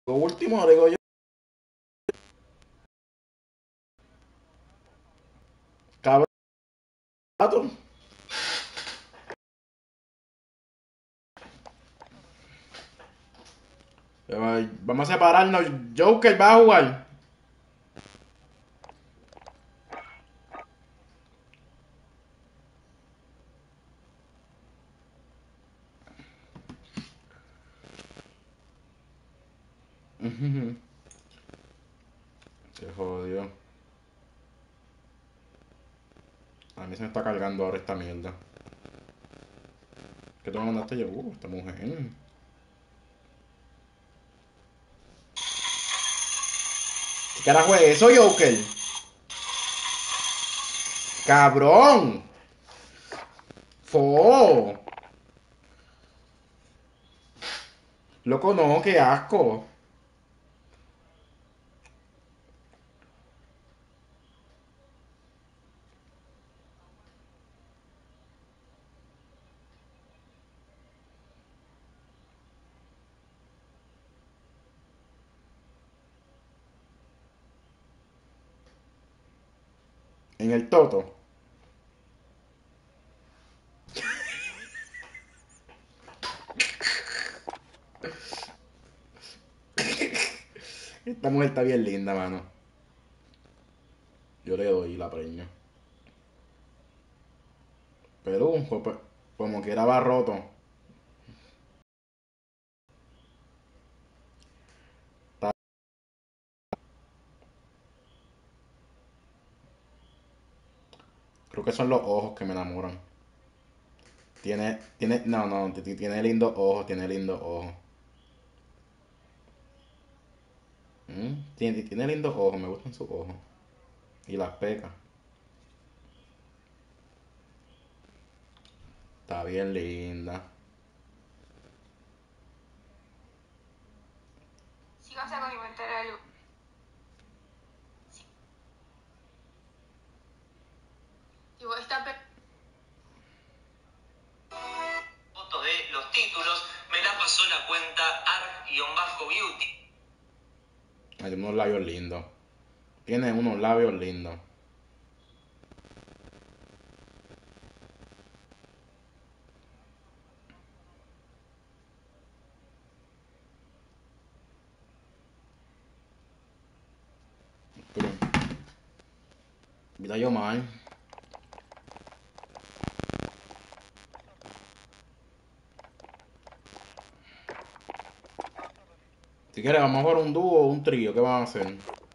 Lo último, digo yo. Cabrón. Vamos a separarnos. Joker va a jugar. Se jodió. A mí se me está cargando ahora esta mierda. ¿Qué tú me mandaste yo? Esta mujer. ¿Qué carajo es eso, Joker? ¡Cabrón! ¡Fo! Loco, no, qué asco. En el toto. Esta mujer está bien linda, mano. Yo le doy la preña. Perú, como quiera va roto. Está- Creo que son los ojos que me enamoran. Tiene lindos ojos, tiene lindos ojos. Tiene lindos ojos, me gustan sus ojos. Y las pecas. Está bien linda. Si vas a condimentar algo. Tipo, Foto de los títulos me la pasó la cuenta art-beauty. Hay unos labios lindos. Tiene unos labios lindos. Pero, mira yo mal. Si quieres, vamos a jugar un dúo o un trío. ¿Qué van a hacer?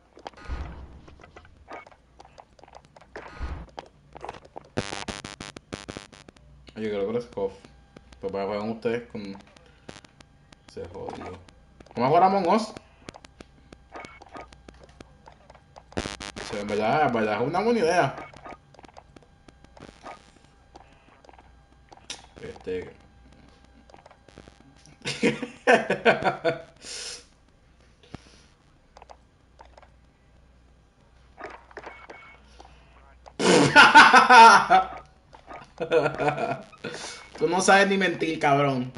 Yo creo que es Coff. Pues para jugar ustedes con. Se jodió. Vamos a jugar Among Us. Sí, en verdad es una buena idea. Este. Tú no sabes ni mentir, cabrón.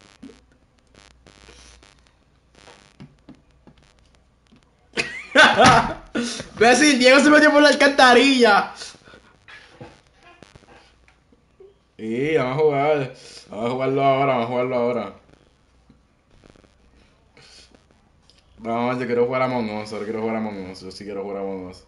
Ve si Diego se metió por la alcantarilla. Sí, vamos a jugar. Vamos a jugarlo ahora, vamos a jugarlo ahora. Vamos, yo quiero jugar a Among Us, ahora quiero jugar a Among Us. Yo sí quiero jugar a Among Us.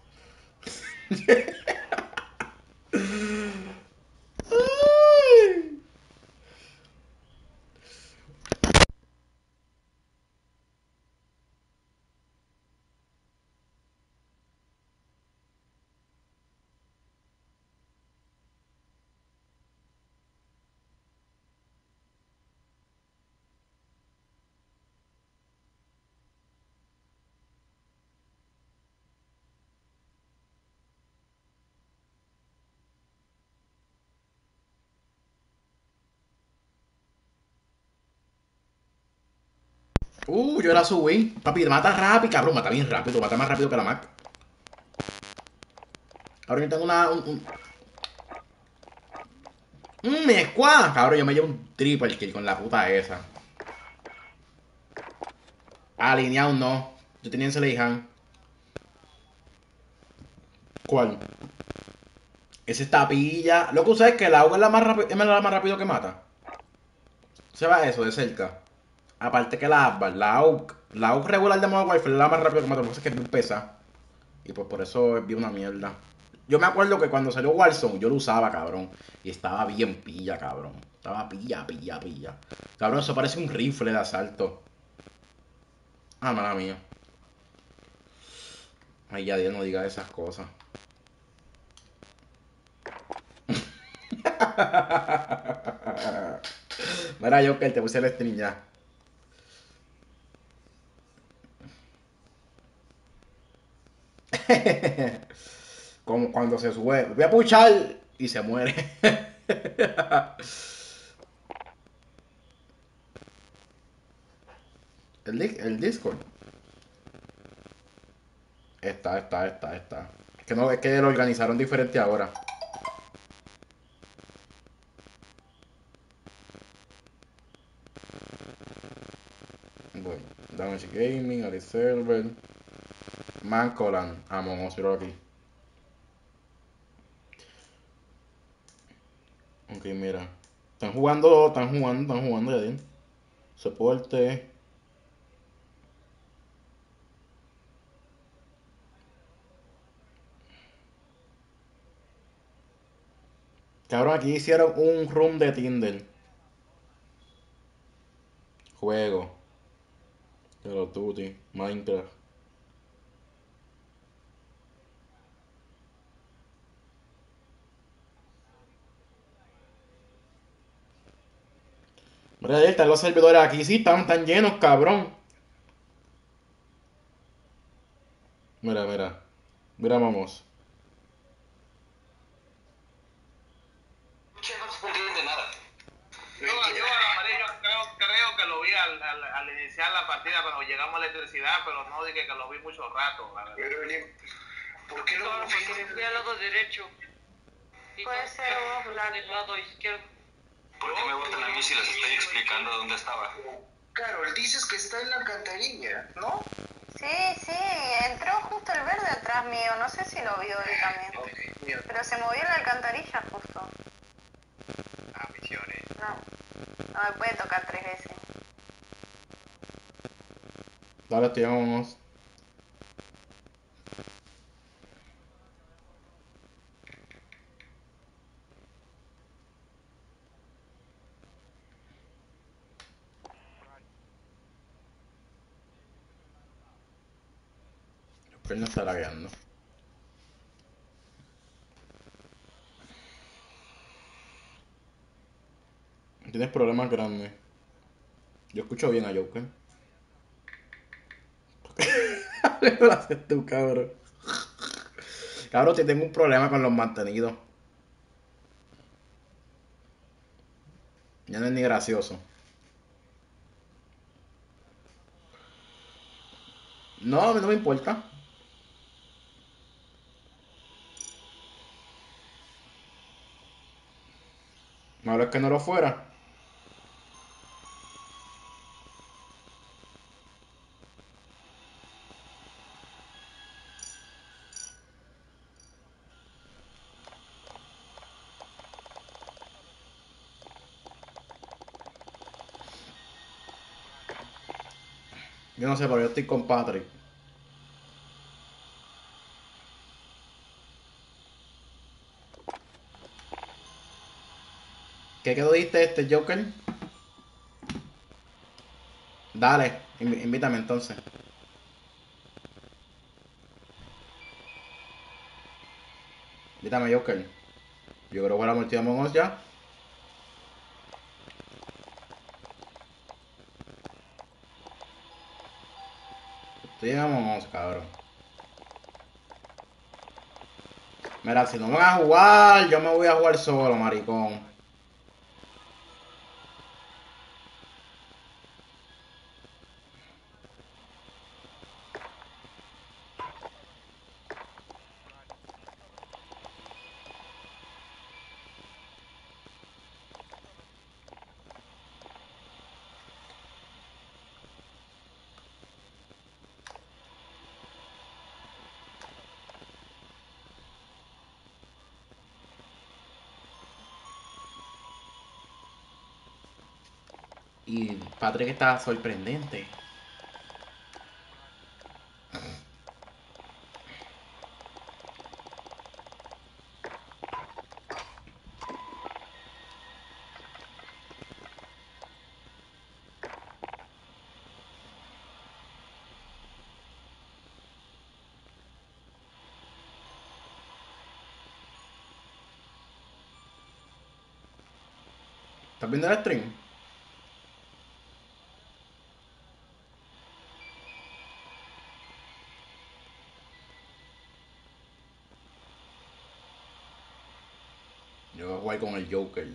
Yo la subí. Papi, mata rápido, cabrón. Mata bien rápido. Mata más rápido que la Mac. Ahora yo tengo mi squad. Cabrón, yo me llevo un triple kill con la puta esa. Alineado no. Yo tenía en Selejan. ¿Cuál? Ese es tapilla. Lo que usted es que el agua es la más rápido que mata. Se va eso de cerca. Aparte que la AUG regular de Modern Warfare es la más rápida que mata. Lo que pasa es que es bien pesa. Y pues por eso es bien una mierda. Yo me acuerdo que cuando salió Warzone yo lo usaba, cabrón. Y estaba bien pilla, cabrón. Estaba pilla. Cabrón, eso parece un rifle de asalto. Ah, mala mía. Ay, ya Dios no diga esas cosas. Mira, Joker, te puse el stream ya. Como cuando se sube. Voy a puchar y se muere. El Discord. Está. Que no, es que lo organizaron diferente ahora. Voy. Damage Gaming, Alice Server. Mancolan. Among Us, míralo aquí. Ok, mira. Están jugando ya, bien. Soporte. Cabrón, aquí hicieron un room de Tinder. Juego. Call of Duty. Minecraft. Mira, ahí están los servidores aquí. Sí, están tan llenos, cabrón. Mira. Mira, vamos. Che, no se entiende nada. Yo a la María creo que lo vi al iniciar la partida cuando llegamos a la electricidad, pero no dije que lo vi mucho rato, la verdad. Pero, ¿por qué no Claro, lo porque me fui al lado derecho. Y Puede no ser estaba vos, del lado izquierdo. ¿Por qué me votan a mí si les estoy explicando dónde estaba? Carol, dices que está en la alcantarilla, ¿no? Sí, entró justo el verde atrás mío, no sé si lo vio él también. Ok, mira. Pero se movió en la alcantarilla justo. Ah, misiones. No me puede tocar 3 veces. Dale, estoy vámonos. Que él no está lagueando. Tienes problemas grandes. Yo escucho bien a Joker. ¿Qué lo haces tú, cabrón? Cabrón, te tengo un problema con los mantenidos. Ya no es ni gracioso. No, a mí no me importa. Malo es que no lo fuera. Yo no sé, pero yo estoy con Patrick. ¿Qué quedó diste este Joker? Dale, invítame entonces. Invítame Joker. Yo creo que la multida Among Us ya. Estoy en Among Us, cabrón. Mira, si no me van a jugar, yo me voy a jugar solo, maricón. Y Patrick está sorprendente. ¿Estás viendo el stream? Yo voy a jugar con el Joker.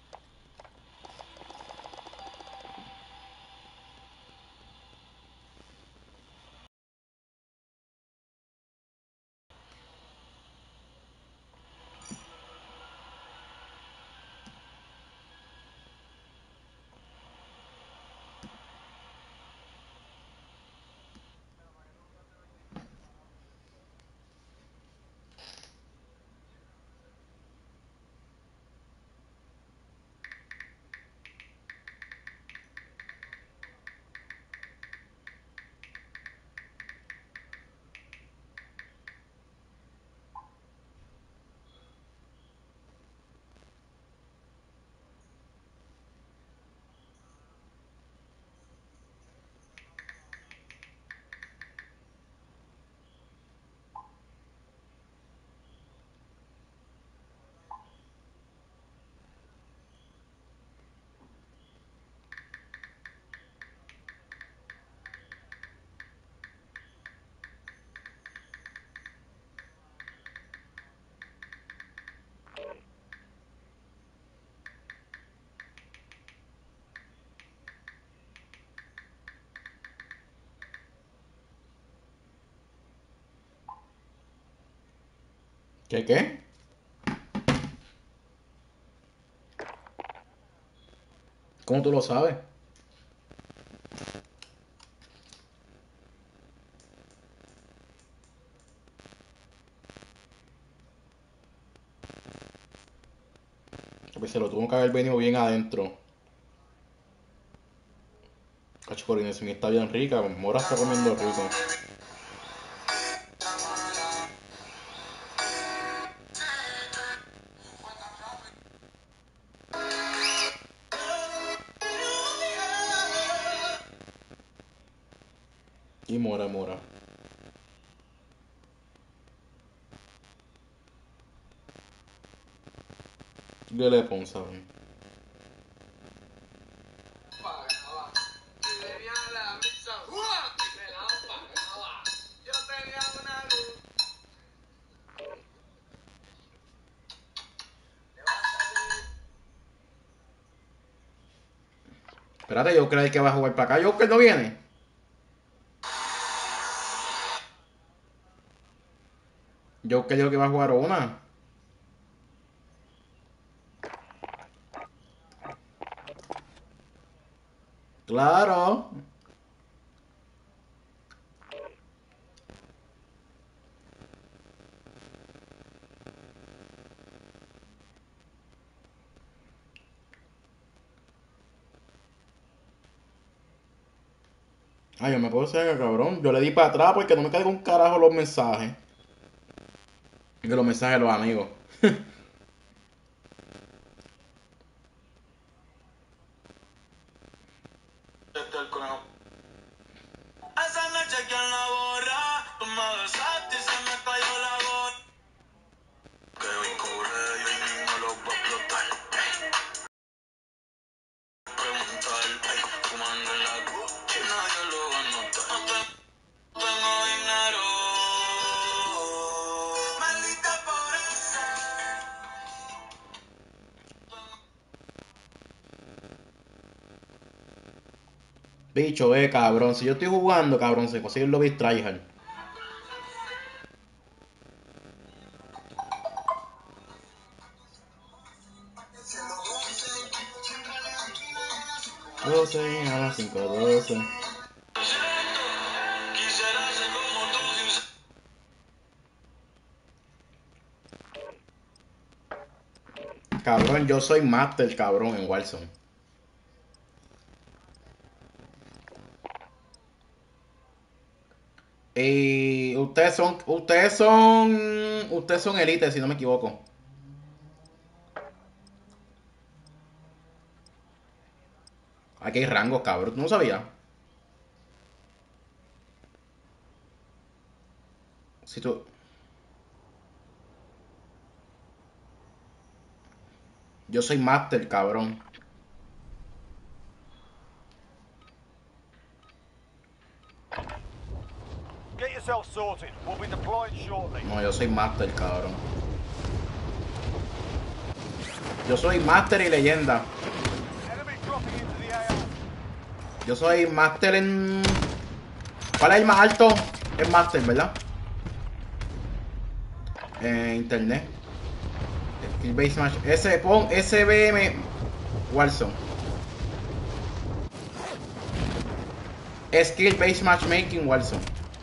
¿Qué? ¿Cómo tú lo sabes? Pues se lo tuvo que haber venido bien adentro. Cacho, Corina, si está bien rica. Mora está comiendo rico. Y Mora. ¿Qué le ponsa? Espérate, yo creo que va a jugar para acá. Joker no viene. Yo creo que va a jugar una. Claro. Ay, yo me puedo ser cabrón. Yo le di para atrás porque no me cargo un carajo los mensajes. Que los mensajes de los amigos. Esa noche quien la borra, tú me besaste y se me cayó la gorra. Que hoy corre y hoy mismo lo voy a explotar. Preguntar, fumando en la que nadie lo va a notar. No tengo dinero, maldita pobreza. Bicho, cabrón. Si yo estoy jugando, cabrón, se consigue el lobby tryhard. Doce a las 5:12. Quisiera ser como tú sin Cabrón, yo soy master, cabrón, en Warzone. Y ustedes son élite, si no me equivoco. Aquí hay rangos, cabrón. ¿Tú no sabías? Si tú... Yo soy máster, cabrón. Get yourself sorted. We'll be deployed shortly. No, yo soy máster, cabrón. Yo soy máster y leyenda. Enemy dropping into the AO. Yo soy máster en... ¿Cuál es el más alto? Es máster, ¿verdad? Internet. Skill Base Match. Pon SBM Warzone. Skill Base Matchmaking Warzone.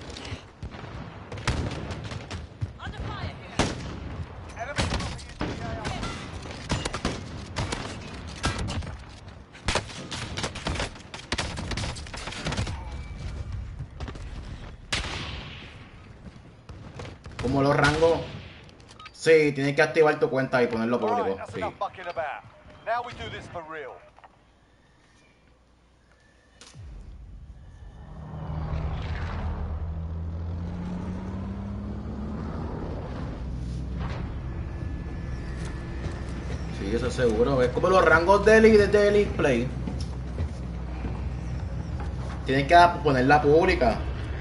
Enemy dropping into the AO. Como los rangos. Sí, tienes que activar tu cuenta y ponerlo público. Right, that's Sí. enough fucking about. Now we do this for real. Sí, eso es seguro. Es como los rangos de Elite Play. Tienes que ponerla pública.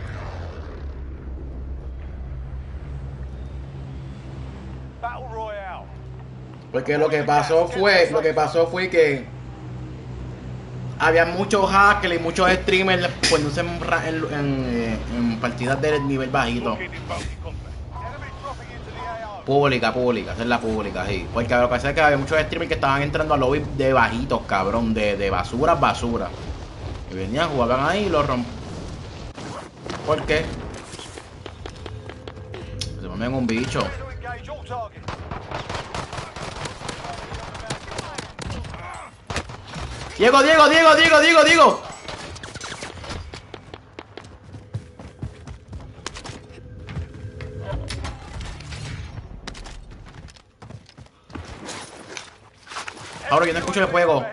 Battle Royale. Porque lo que pasó fue que había muchos hackers y muchos streamers poniéndose en partidas de nivel bajito. Enemy dropping into the AO. Pública, hacerla pública, sí. Porque lo que pasa es que había muchos streamers que estaban entrando a lobby de bajitos, cabrón, de basura. Y venían, jugaban ahí y lo rompían. ¿Por qué? Se ponen un bicho. To engage all targets. Diego. Ahora yo no escucho el juego.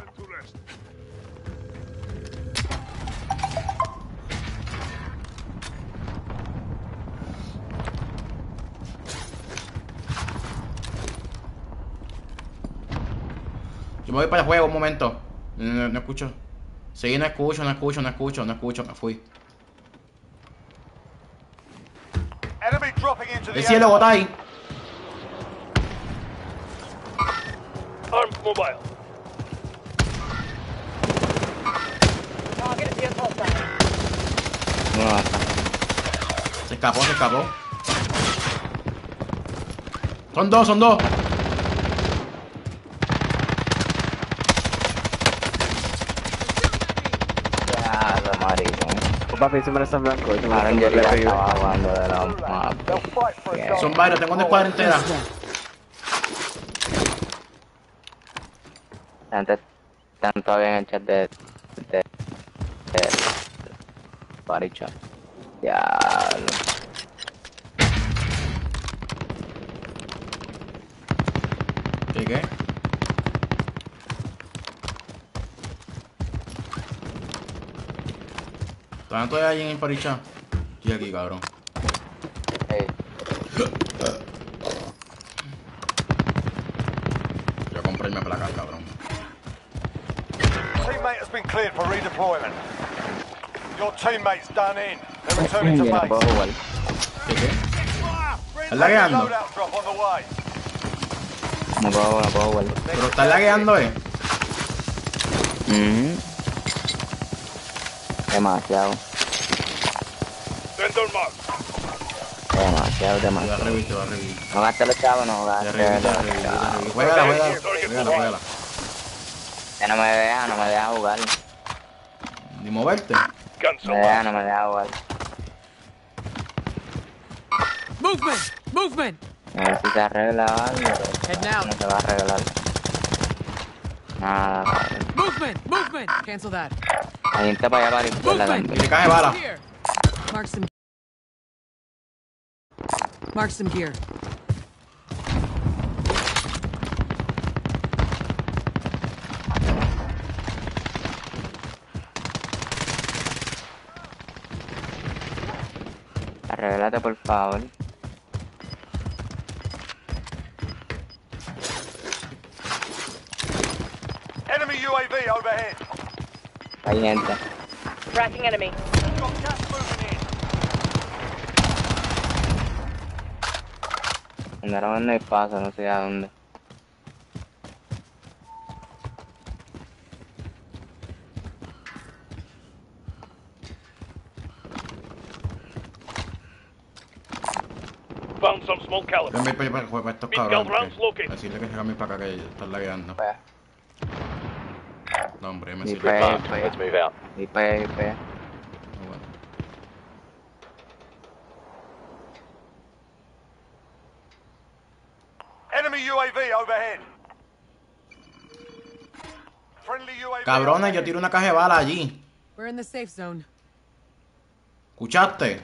Yo me voy para el juego un momento. No escucho. Sí, no escucho. Me fui. Enemy dropping into the El cielo, AO. bota ahí. Armed mobile. Se escapó. Son dos. Papi, siempre estás blanco. Ahora yo estaba jugando de la They'll fight for a goal. Son varios, tengo una escuadra entera. Están todavía en el chat de Party Chat. Diablo. ¿Qué? ¿Están todavía ahí en el paricha? Estoy aquí, cabrón. Hey, Yo compré mi placa, cabrón. Teammate has been cleared for redeployment. Your teammate's done in. They're returning to yo no puedo base. jugar. ¿Estás lagueando? Loadout drop on the way. No puedo jugar. Pero estás lagueando, Demasiado. Te voy a revivir. No gastes los chavos, no Te gastes revivir. los chavos. Juégala. Que no me deja jugar. Ni moverte. No me deja jugar. Movement! A ver si se arregla algo. Head now. No se va a arreglar. Nada, cabrón. Movement! Cancel that. Hay gente para allá para la izquierda Movement. también. Y le cae bala. Here. Mark some Mark some gear. Arréglate, por favor. Enemy UAV overhead. Hay gente. Tracking enemy. Got gas moving in. Andaron en el paso, no sé a dónde. Found some small caliber. Ven, ven, ven, para estos cabrones. Decirle que se cambie para acá que están lagueando. No, hombre, me Ni sirve. pe, Let's move out. ni pe. Bueno. Enemy UAV overhead. Friendly UAV. Cabrones, yo tiro una caja de bala allí. We're in the safe zone. ¿Escuchaste?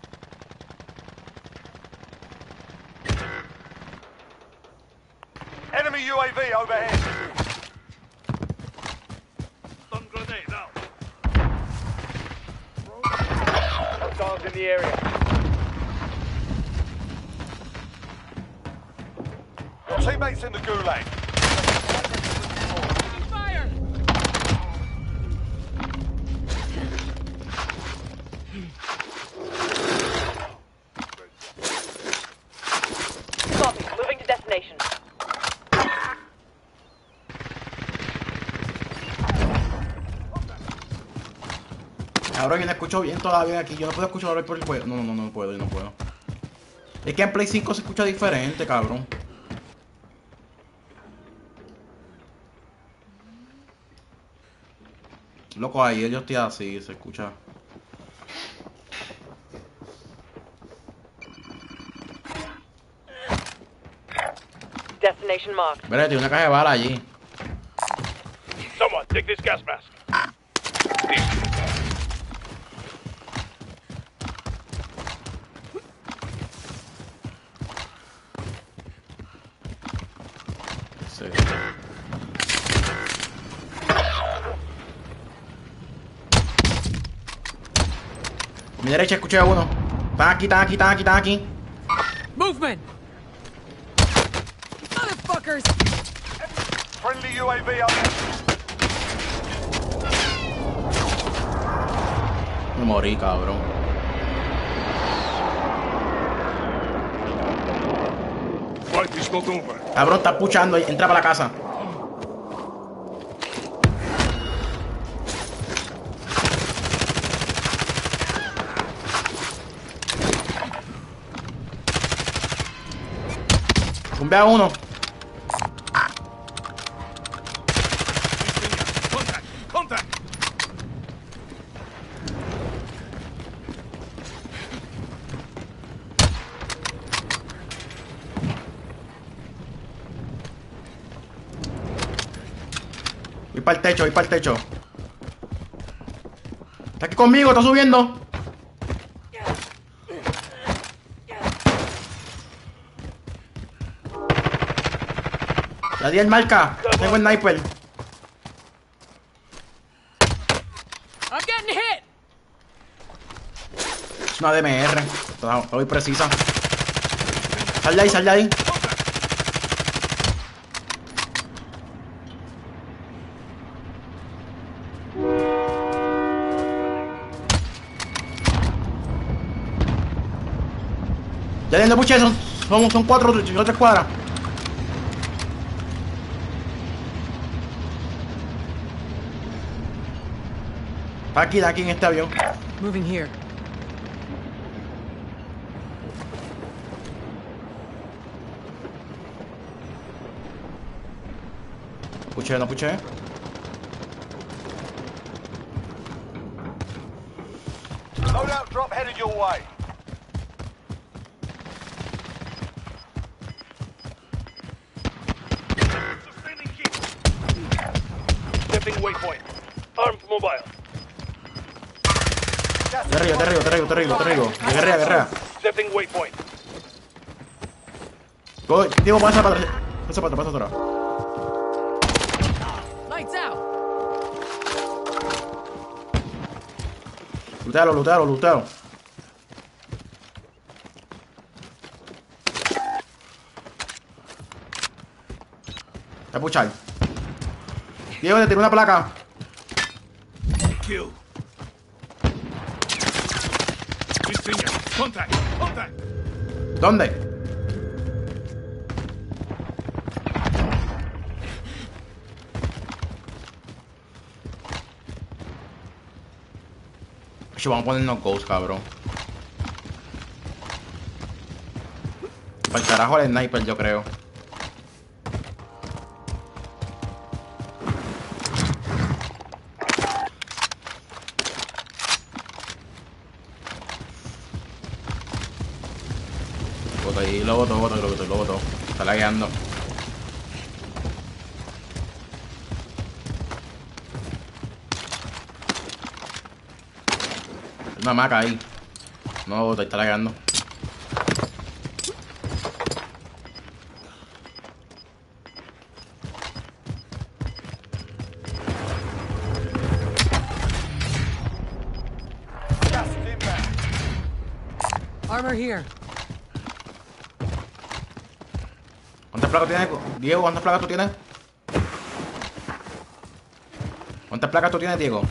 Enemy UAV overhead. Stun grenade out. Hostiles in the area. Your teammates in the gulag. Fire! Copy. Moving to destination. Cabrón, yo no escucho bien todavía aquí. Yo no puedo escuchar ahora por el juego. No puedo, yo no puedo. Es que en Play 5 se escucha diferente, cabrón. Loco, ahí yo estoy así, se escucha. Destination marked. Veré, tiene una caja de bala allí. Someone, take this gas mask. Sí. A mi derecha escuché a uno. Están aquí. Movement! Motherfuckers! Friendly UAV overhead. Me morí, cabrón. Fight is not over. Cabrón, está puchando. Entra para la casa. Tumbé a uno. Contact! Contact! Voy para el techo. Está aquí conmigo, está subiendo. La di el marca. Tengo el sniper. I'm getting hit! Es una DMR. Está muy precisa. Sal de ahí. Ya viendo puche, son cuatro, tres cuadras. Está aquí en este avión. Moving here. No puché. Loadout drop headed your way. Sustaining heat. Setting waypoint. Armed mobile. Te rigo. Guerrea. Setting waypoint. Diego, pasa para atrás. Pasa para atrás, pasa atrás. Lights out. Lutealo, lutealo, lutealo. Voy a puchar. Diego, te tiré una placa. Kill. Contact. Contact. ¿Dónde? Vamos a ponernos ghost, cabrón. Para el carajo el sniper, yo creo. Bota ahí, lo boto. Está lagueando. Una maca ahí. No, te está lagueando. Armor here. ¿Cuántas placas tienes, Diego? ¿Cuántas placas tú tienes? ¿Cuántas placas tú tienes, Diego?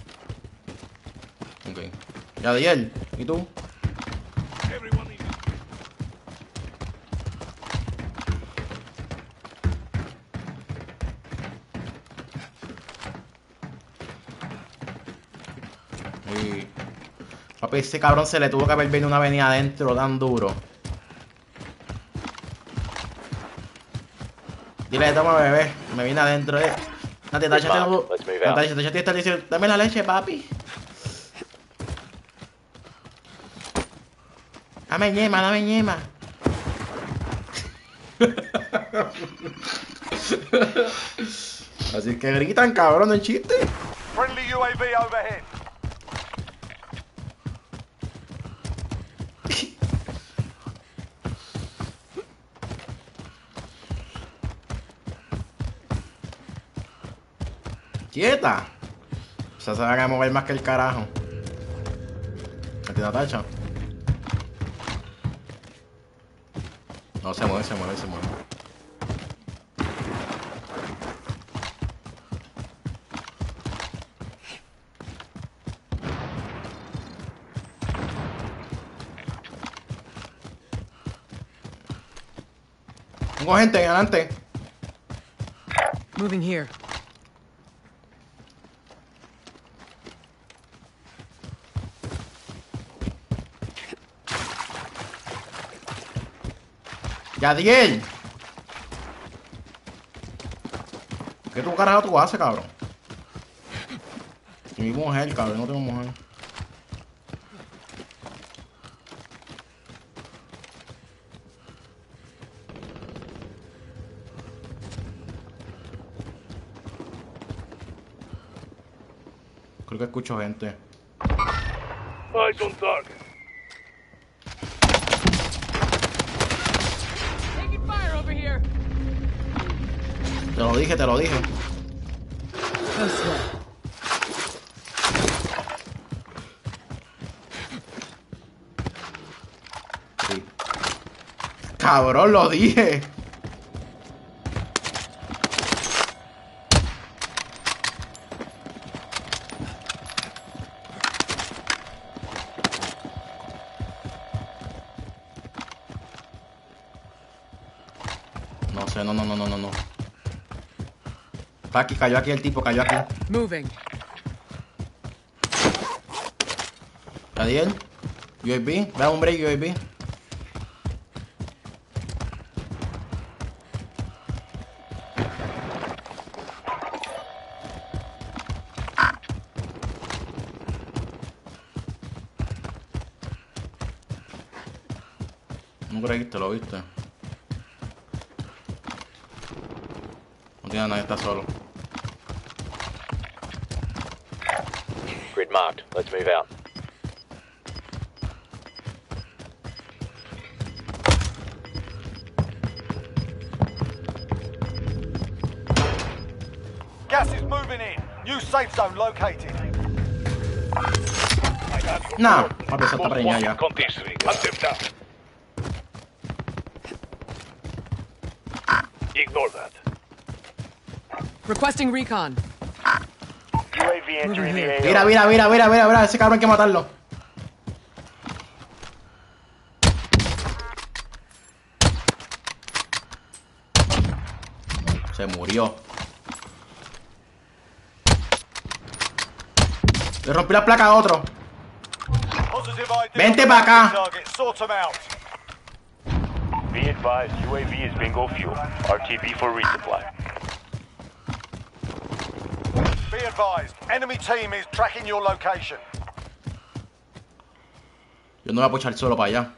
Ok. Ya de él. ¿Y tú? Y... Papi, ese cabrón se le tuvo que haber venido una avenida adentro tan duro. Dile, toma, bebé. Me vine adentro, Natacha, te está diciendo, dame la leche, papi. Dame ñema. Así que gritan, cabrón, no es chiste. Friendly UAV overhead. Quieta. O sea, se van a mover más que el carajo. Natacha. No, se mueve. Tengo gente adelante. Moving here. Yadiel. ¿Qué tu carajo tú haces, cabrón? Y mi mujer, cabrón, no tengo mujer. Creo que escucho gente. Eyes on target. Taking fire over here. Te lo dije. This way. Sí. Cabrón, lo dije. No sé, no. Está aquí, cayó aquí el tipo, cayó aquí. Moving. Adiel, UAV, da un break UAV. No creíste, lo viste. No tiene nadie, está solo. Grid marked. Let's move out. moving in. New safe zone located. Nah, papi, esa está preñada ya. On this ring. Accept that. Ignore that. Requesting recon. UAV entering the AO. Mira, mira, mira, mira, mira, mira, ese cabrón hay que matarlo. Se murió. Le rompí la placa a otro. Positive ID. Vente pa' acá. Target. Sort them out. Be advised, UAV is bingo fuel. RTB for resupply. Be advised. Enemy team is tracking your location. Yo no voy a puchar solo para allá.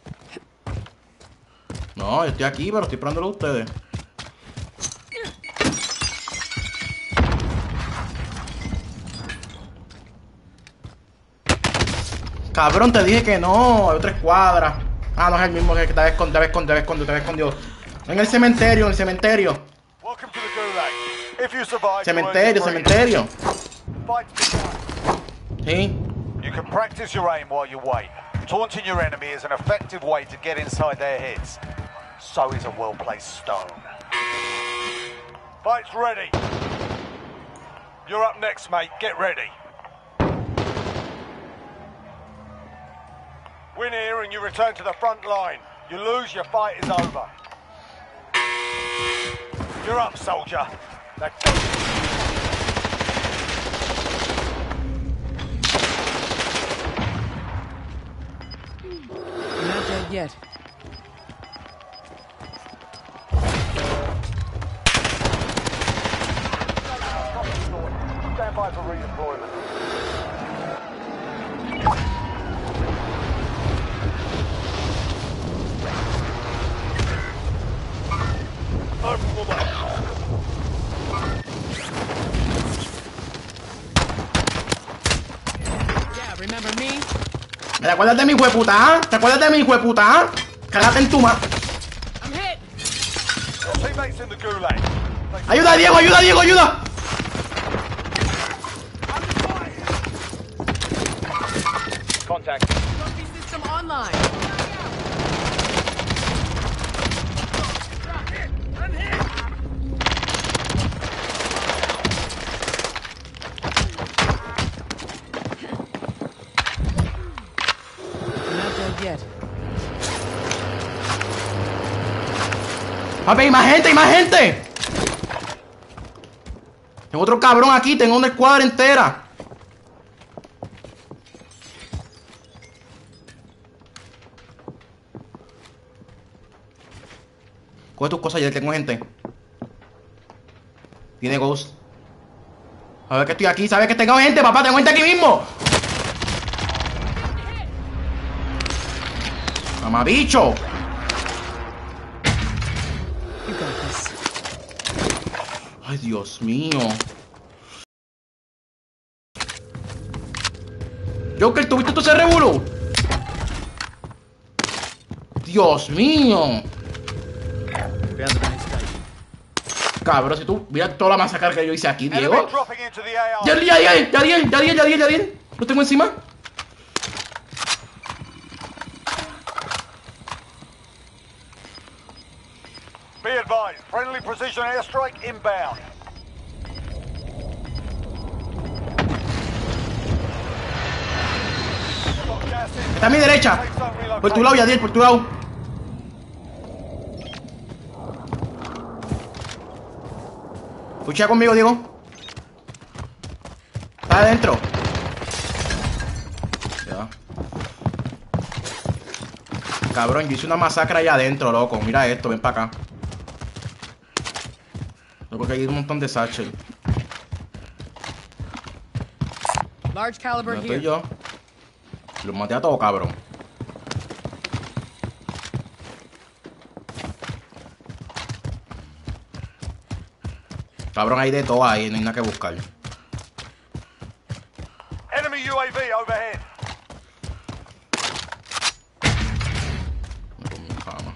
No, yo estoy aquí, pero estoy esperándolo a ustedes. Cabrón, te dije que no. Hay otra escuadra. Ah, no es el mismo que te había escondido. En el cementerio, en el cementerio. Welcome to the Gulag. If you survive, Cementerio, cementerio. Fight's begun. Sí. You can practice your aim while you wait. Taunting your enemy is an effective way to get inside their heads. So is a well-placed stone. Fight's ready. You're up next, mate. Get ready. Win here and you return to the front line. You lose, your fight is over. You're up, soldier. I'm not dead yet. Stand by for redeployment. Yeah, remember me? ¿Te acuerdas de mi hueputa? ¿Te acuerdas de mi hueputa? Cágate en tu ma... I'm hit! Teammates in the Gulag. ¡Ayuda, Diego! ¡Ayuda, Diego! ¡Ayuda! Contact. Trophy system online. I'm not dead yet. Papi, hay más gente, hay más gente. Tengo otro cabrón aquí, tengo una escuadra entera. Coge tus cosas, ya tengo gente. Tiene Ghost. A ver que estoy aquí, ¿sabes que tengo gente, papá? Tengo gente aquí mismo. Mamabicho. You got this. Ay, Dios mío. Joker, ¿tuviste tu ese revolú? Dios mío. Cabrón, si tú mira toda la masacre que yo hice aquí, Diego. Enemy dropping into the AR. Yadiel. Lo tengo encima. Be advised, friendly precision airstrike inbound. Está a mi derecha. Por tu lado, Yadiel, por tu lado. Escucha conmigo, Diego. Está adentro. Ya. Cabrón, yo hice una masacre allá adentro, loco. Mira esto, ven para acá. Loco, que hay un montón de satchel. Large caliber No estoy here. yo. Los maté a todos, cabrón. Cabrón, hay de todo ahí, no hay nada que buscar. Enemy UAV overhead. Me comí fama.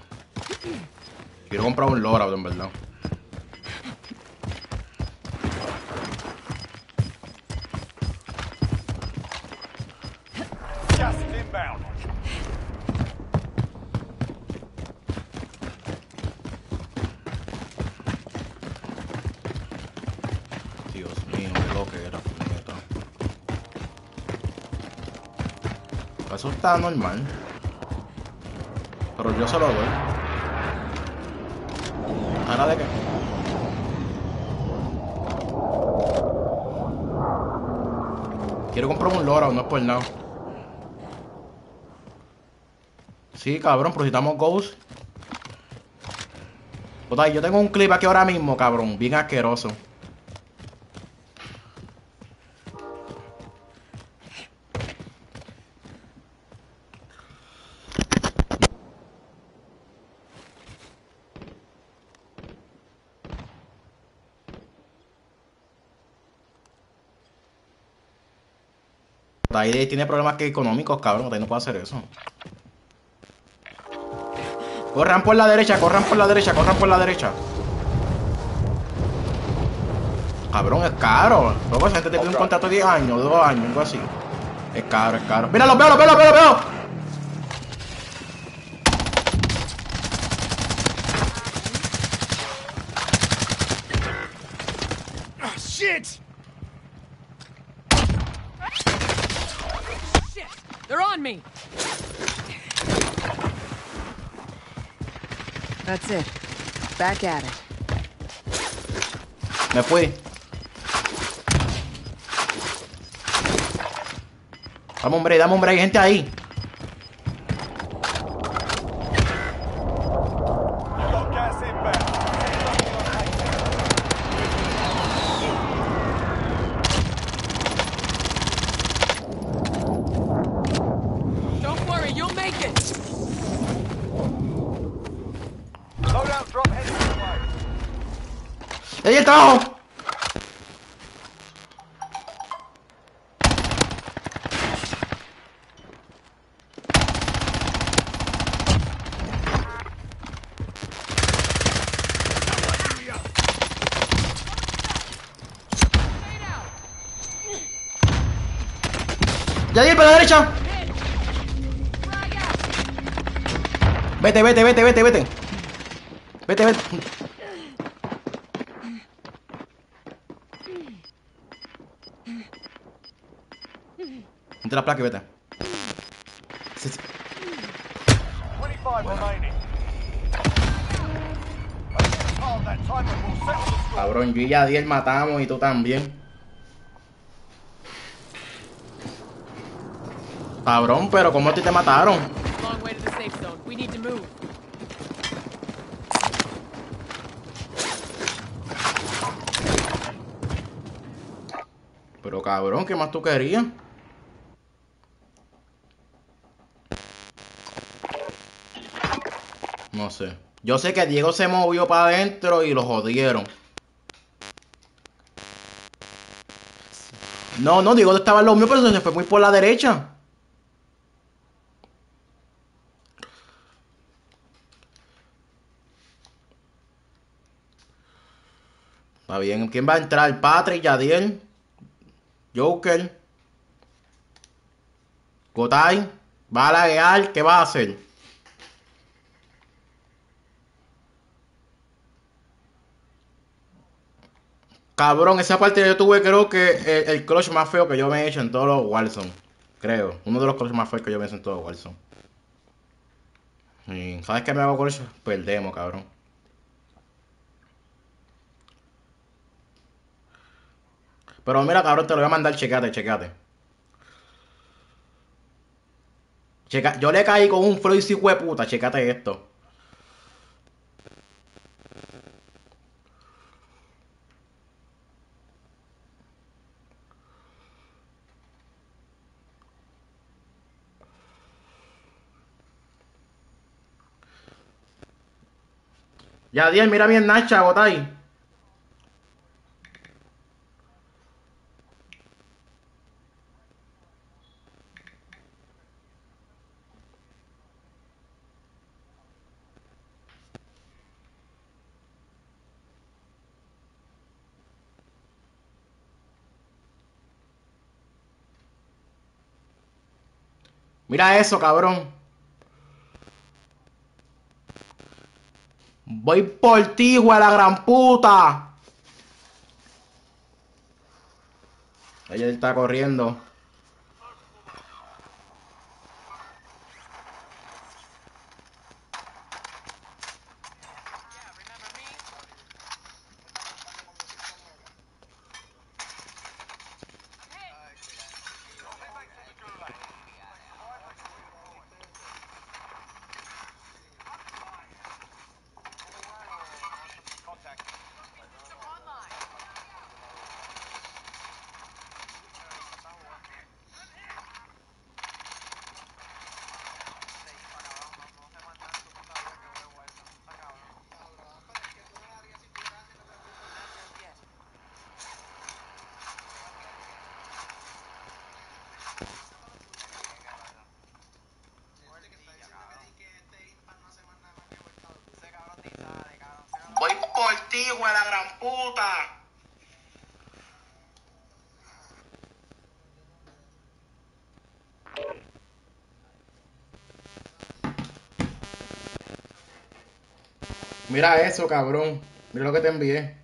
Quiero comprar un Lora, en verdad. Eso está normal. Pero yo se lo doy. ¿Ahora de qué? Quiero comprar un loro, no es por nada. Sí, cabrón, pero necesitamos Ghost. Puta, yo tengo un clip aquí ahora mismo, cabrón. Bien asqueroso. Ahí tiene problemas que económicos, cabrón. Ahí no puede hacer eso. Corran por la derecha, corran por la derecha, corran por la derecha. Cabrón, es caro. Luego esa gente te pide un contrato de 10 años, 2 años, algo así. Es caro, es caro. ¡Mira, los veo, los veo, los veo, los veo! Oh, shit! Shit! They're on me! That's it. Back at it. Me fui. Dame un break, gente ahí. You've got gas inbound. Don't worry, you'll make it! Loadout drop heading your way. ¡Ahí está abajo! ¡Yadiel, para la derecha! Vete, vete, vete, vete, vete. Vete, vete. Entre la placa y vete. Sí, sí. 25 remaining. Oh, that timer will settle the score. Cabrón, yo y Yadiel matamos y tú también. Cabrón, pero ¿cómo a ti te mataron? Long way to the safe zone. We need to move. Pero cabrón, ¿qué más tú querías? No sé. Yo sé que Diego se movió para adentro y lo jodieron. No, no, Diego estaba en lo mío, pero se fue muy por la derecha. Está bien. ¿Quién va a entrar? Patrick, Yadiel, Joker, Gotay. ¿Va a laguear? ¿Qué va a hacer? Cabrón, esa parte yo tuve, creo que el clutch más feo que yo me he hecho en todos los Warzone. Creo. Uno de los clutch más feos que yo me he hecho en todos los Warzone. Y, ¿sabes qué me hago clutch? Perdemos, cabrón. Pero mira, cabrón, te lo voy a mandar, checate, checate. Yo le caí con un flow y puta, checate esto. Yadiel, mira bien Nacha, Gotay. Mira eso, cabrón. Voy por ti, hijo de la gran puta. Ella está corriendo. hijo de la gran puta. Mira eso, cabrón. Mira lo que te envié.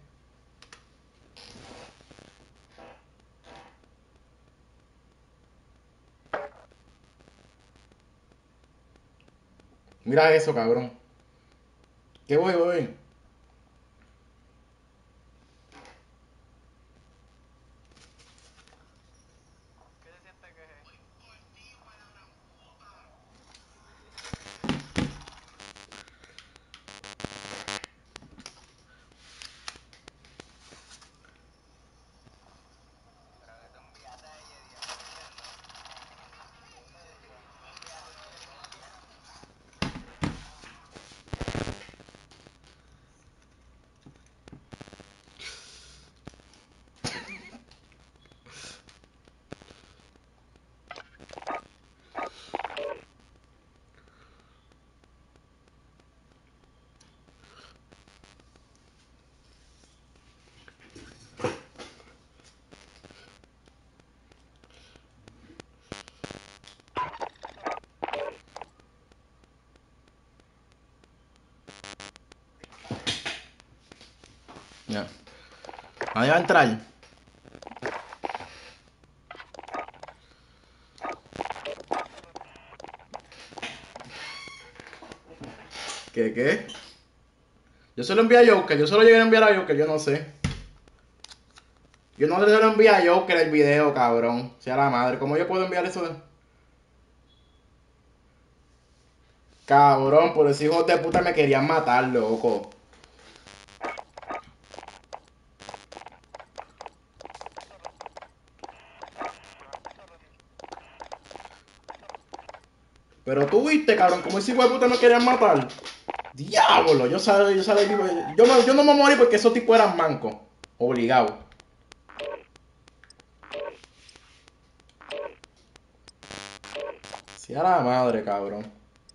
Mira eso, cabrón. ¿Qué voy? Ya. Nadie va a entrar. ¿Qué? Yo se lo envié a Joker, yo solo llegué a enviar a Joker, yo no sé. Yo no le lo envié a Joker el video, cabrón. Sea la madre, ¿cómo yo puedo enviar eso de...? Cabrón, por esos hijos de puta me querían matar, loco. Pero tú viste, cabrón, como ese hijo de puta me querían matar. Diablo, yo no me morí porque esos tipos eran mancos. Obligado. Sí a la madre, cabrón.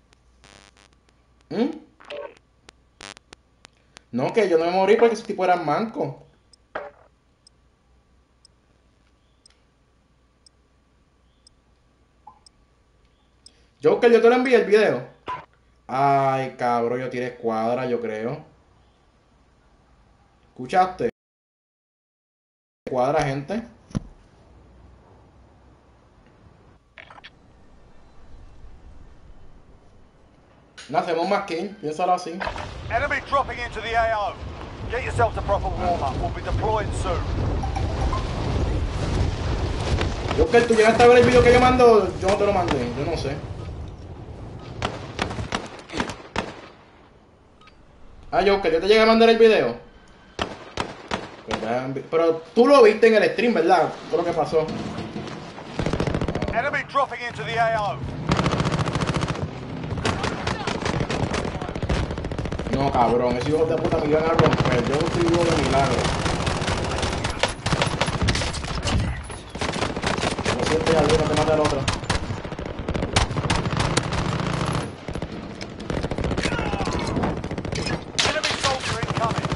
No, que yo no me morí porque esos tipos eran mancos. Joker, yo te lo envié el video. Ay, cabrón, yo tiré escuadra, yo creo. ¿Escuchaste? Escuadra, gente. No hacemos más kill, piénsalo así. Enemy dropping into the AO. Get yourself to proper warm-up. We'll be deploying soon. Joker, ¿tú llegaste a ver el video que yo mando? Yo no te lo mandé, yo no sé. Ah, Joker, yo te llegué a mandar el video. Pero tú lo viste en el stream, ¿verdad? ¿Qué es lo que pasó? Enemy dropping into the AO. No, cabrón, esos hijos de puta me iban a romper. Yo no estoy vivo de milagro. No sientes alguno que mate al otro. Enemy soldier incoming.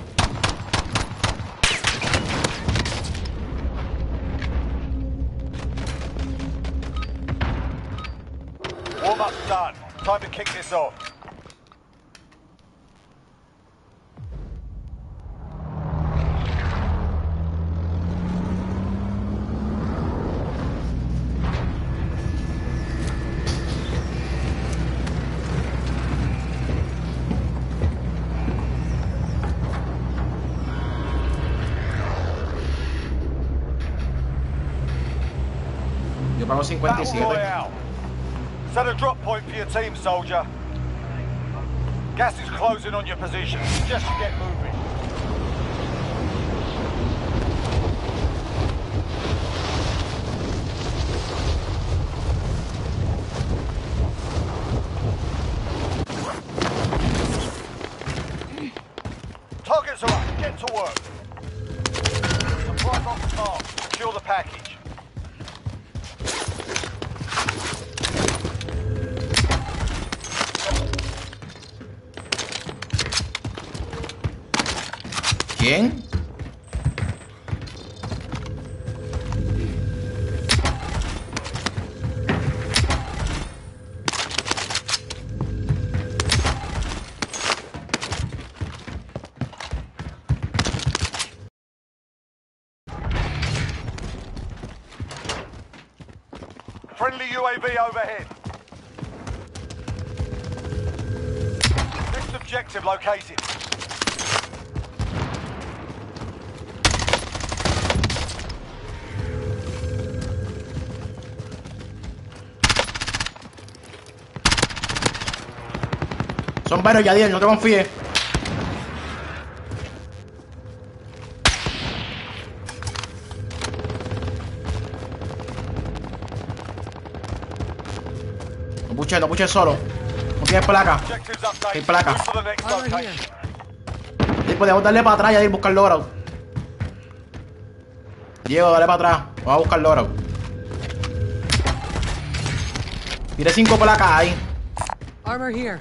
Warm-up's done. Time to kick this off. Yo pago 57. Battle Royale. Set a drop point for your team, soldier. Gas is closing on your position. Just get moving. Targets are up. Get to work. Supply box marked. Secure the package. ¿Quién? Friendly UAV overhead. Next objective located. Son varios, Yadiel, no te confíes. No puches solo. No tienes placa. Objectives updated. Hay placa. Move to the next Armor location. here. Sí, podemos darle para atrás y buscar loadout. Diego, dale para atrás. Vamos a buscar loadout. Tire 5 placas ahí. Armor here.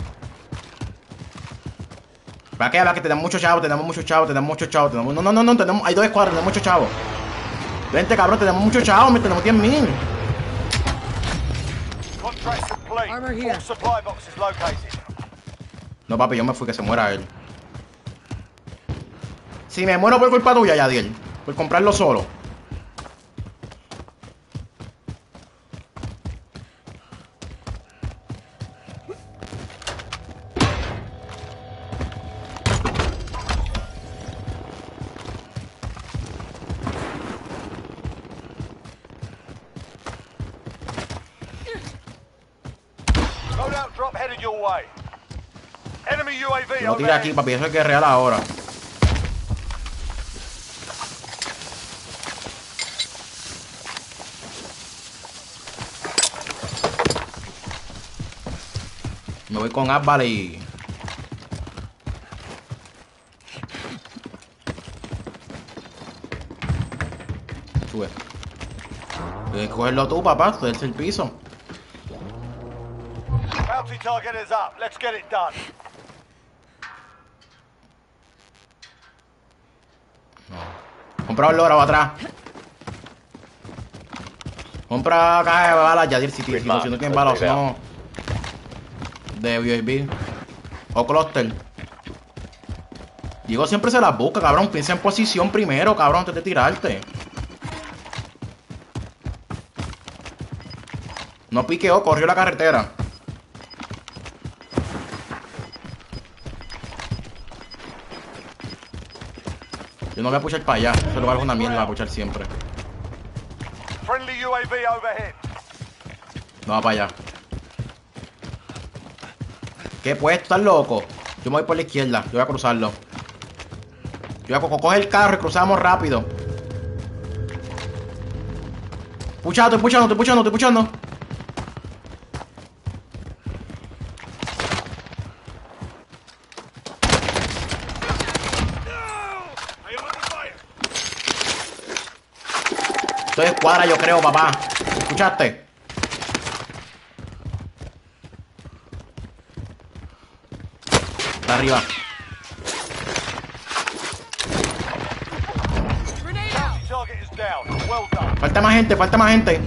¿Para qué? Para que tenemos muchos chavos, tenemos muchos chavos. No, tenemos, hay 2 escuadras, tenemos muchos chavos. Vente, cabrón, tenemos muchos chavos, tenemos 10.000. Contract complete. Armor here. 4 supply boxes located. No, papi, yo me fui, que se muera él. Si me muero por culpa tuya, Yadiel, por comprarlo solo. Loadout drop headed your way. Enemy UAV No tira aquí, overhead. papi, eso es que es real ahora. Me voy con Asbal y... Sube. Tienes que cogerlo tú, papá, es el piso. Bounty target is up. Let's get it done. Compra el loro atrás. Compra caja de balas, Yadiel, si no tienes balas, no. De UAV. O cluster. Diego siempre se las busca, cabrón. Piensa en posición primero, cabrón, antes de tirarte. No piqueó, corrió la carretera. Yo no voy a puchar para allá. Ese lugar es una mierda, voy a puchar siempre. Friendly UAV overhead. No va para allá. ¿Qué puesto? ¿Estás loco? Yo me voy por la izquierda. Yo voy a cruzarlo. Yo voy a coger el carro y cruzamos rápido. Puchando, estoy puchando. Esto es escuadra, yo creo, papá. ¿Escuchaste? Está arriba. Grenade out. Target is down. Well done. Falta más gente.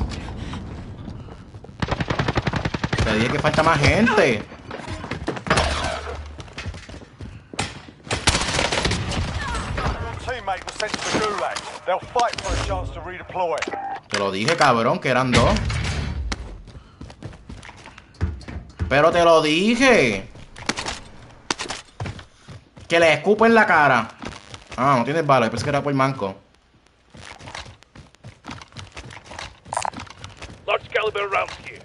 Te dije que falta más gente. Your teammate was sent to the gulag. They'll fight for a chance to redeploy. Te lo dije, cabrón, que eran 2. Pero te lo dije. Que le escupo en la cara. Ah, no tienes bala. Yo pensé que era por manco. Large caliber rounds here.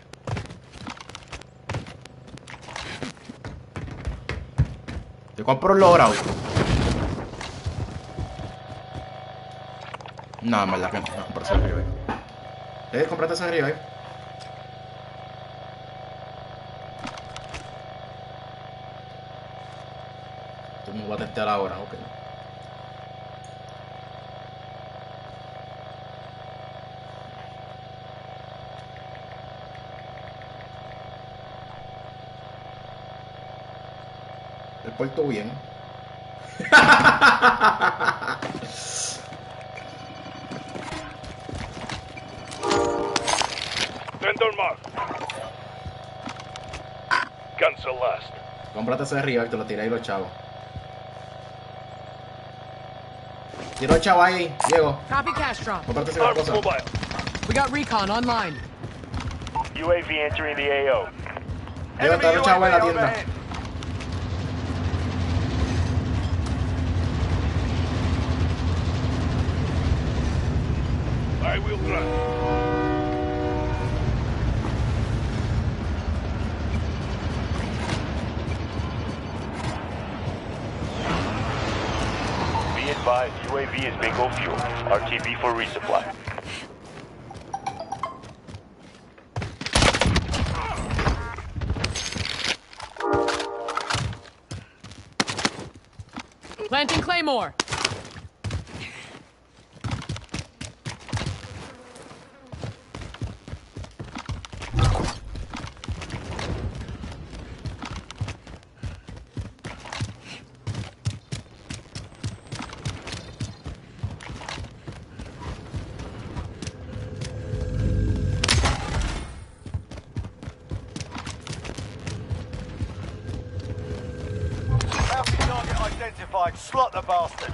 Te compro el logrado. No, en verdad que no. Comprar ese arriba. Comprate ese arriba. Tú me vas a testear ahora, ok. El puerto bien. Vendor mark. Cancel last. Cómprate ese rival, te lo tiré ahí los chavos. Tiro el chavo ahí, Diego. Copy cash drop. Cómprate esa Armed cosa. mobile. We got recon online. UAV entering the AO. Diego, está el chavo en la UAV tienda. overhead. I will run. Be advised, UAV is bingo fuel. RTB for resupply. Planting Claymore. Bounty target identified. Slot the bastard.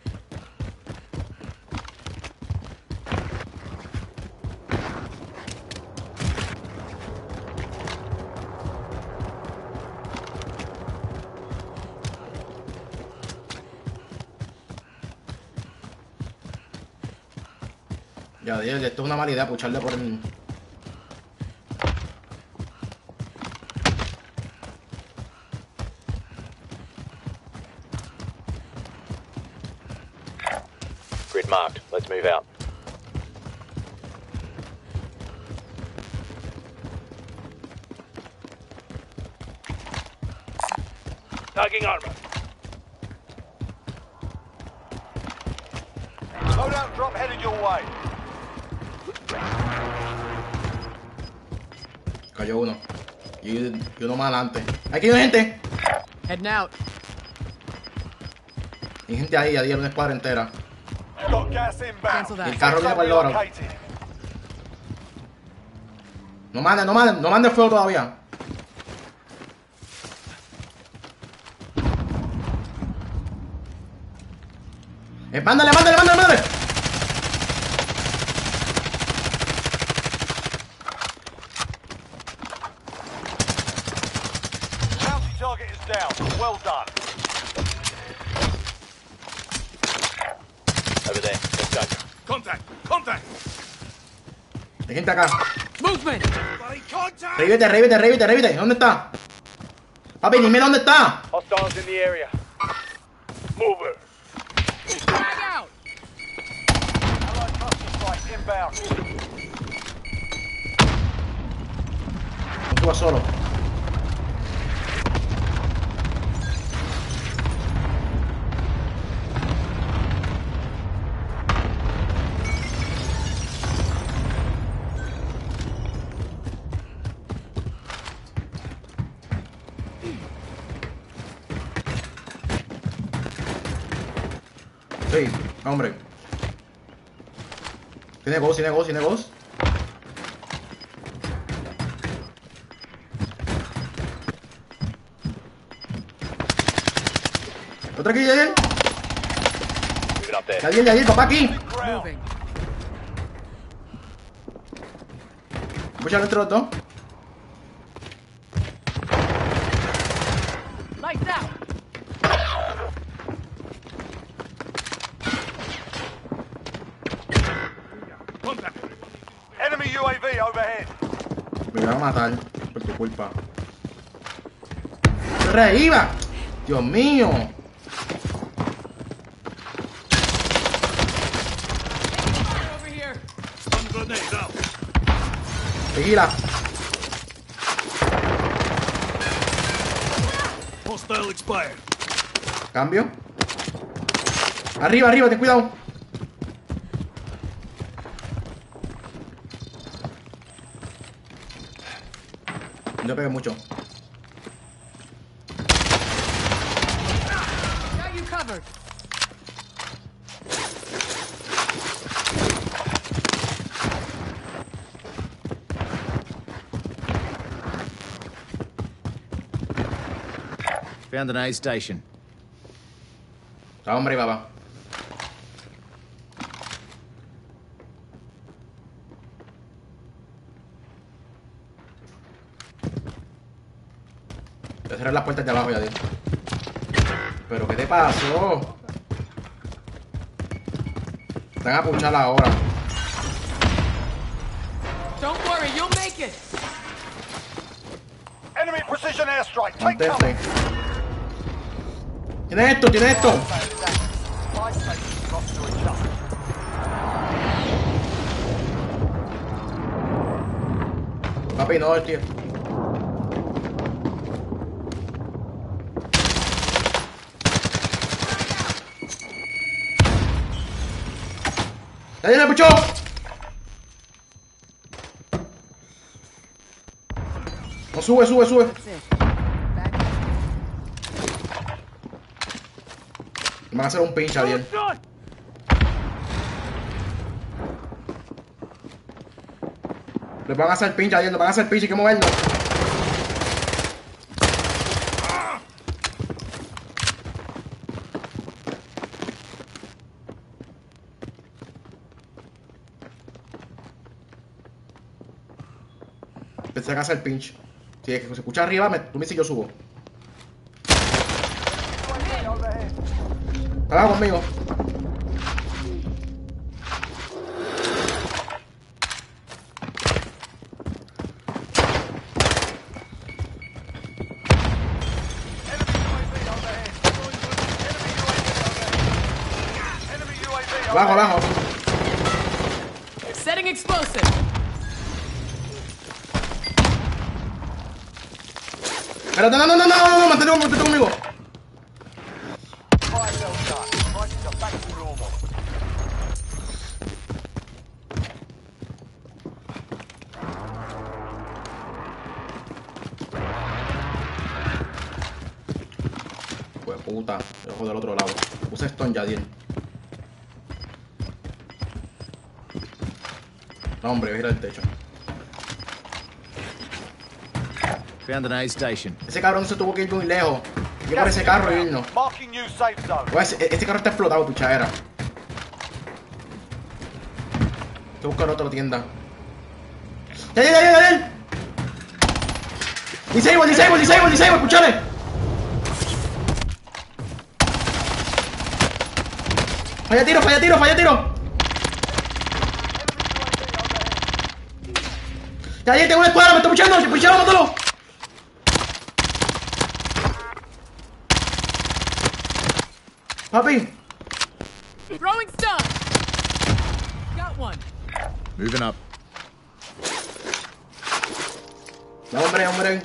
Ya, Diego, esto es una mala idea, pucharle por el... Grid marked. Let's move out. Tagging armor. Loadout drop headed your way. Cayó uno. Y uno más adelante. ¡Aquí hay gente! Heading out. Hay gente ahí, ya dieron una escuadra entera. Got gas inbound. Cancel Y that. el carro viene para el loro. Relocated. No mande fuego todavía. Mándale. Bounty target is down. Well done. Over there. Let's go. Contact! Contact! Hay gente acá. Movement. Revívete. ¿Dónde está? Papi, dime dónde está. Hostiles in the area. Mover. Frag out. Allied cluster strike inbound. Tú vas solo. Sí, hombre. Tiene voz. Otra aquí, Yadiel. Moving up there. Yadiel, papá aquí. Ground. Moving. Voy a entre los dos. Lights out. Enemy UAV overhead. Me van a matar por tu culpa. ¡Reíba! ¡Dios mío! Over here. Vigila. Hostile expired. Cambio. Arriba, ten cuidado. No pegué mucho. Got you covered. Found an aid station. Está hombre y papá. Voy a cerrar las puertas de abajo ya, tío. ¿Pero qué te pasó? Están a puchar ahora. Don't worry, you'll make it. Enemy precision airstrike. Take Mantente. cover. ¿Tienes esto? ¿Tienes esto? Buy stations got to adjust. Papi, no, tío. ¡Ahí le puchó! No, sube, sube, sube. Me van a hacer un pinche, Adiel. Le van a hacer pinche, Adiel. Le van a hacer pinche. Hay que movernos. Pensé que hacer pinch. Si es que se escucha arriba, tú me dices yo subo. Está conmigo. Abajo, abajo. Setting explosive. Espérate, no, mantente conmigo. Fire well done. Prices are back to normal. Pues puta, dejo del otro lado. Puse stone ya, Diel. No, hombre, voy a girar el techo. Found an aid station. Ese cabrón se tuvo que ir muy lejos. Hay que por ese carro y irnos. Marking new safe zone. Pues, este carro está explotado, pichadera. Hay que buscar otra tienda. ¡Ya! Disable, escúchale. Falla tiro. Ya, tengo una escuadra, me está puchando, mátalo. Papi. Throwing stun. Got one. Moving up. No, hombre.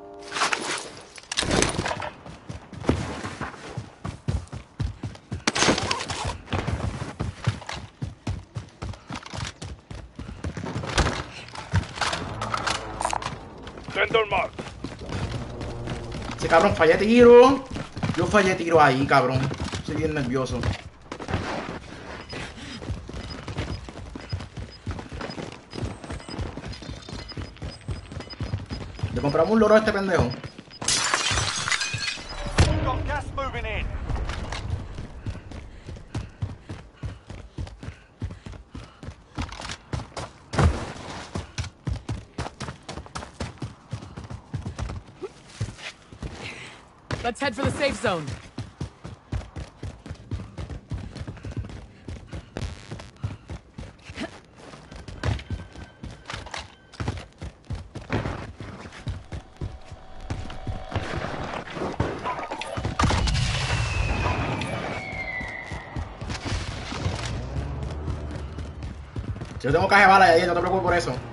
Sender mark. Ese cabrón fallé tiro. Yo fallé tiro ahí, cabrón. Estoy bien nervioso. Le compramos un loro a este pendejo. Got gas moving in. Let's head for the safe zone. Yo tengo caja de bala ahí, no te preocupes por eso.